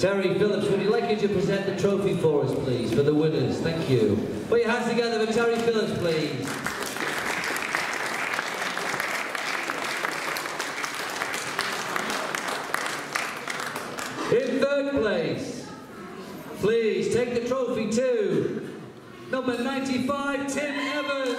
Terry Phillips, would you like you to present the trophy for us, please, for the winners? Thank you. Put your hands together for Terry Phillips, please. In third place, please take the trophy to number 95, Tim Evans.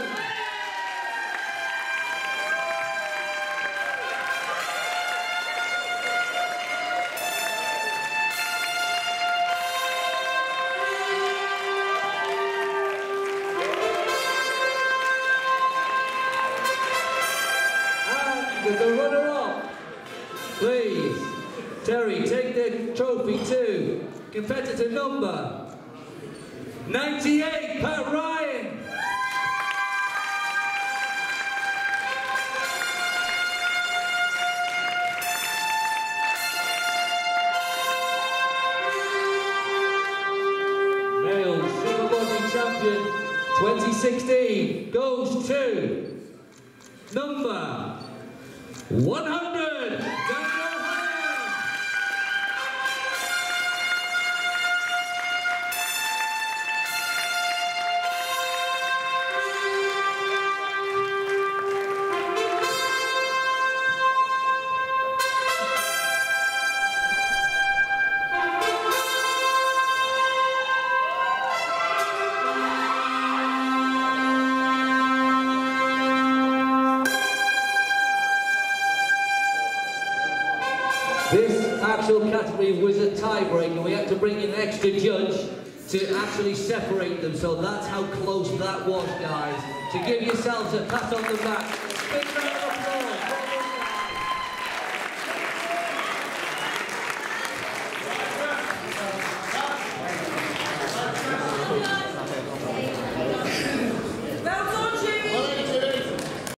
The runner-up, please, Terry, take the trophy to competitor number 98, Pat Ryan. Male Superbody champion 2016 goes to number 100, Higham. This actual category was a tie-break, and we had to bring in an extra judge to actually separate them, so that's how close that was, guys. So give yourselves a pat on the back. Big round of applause.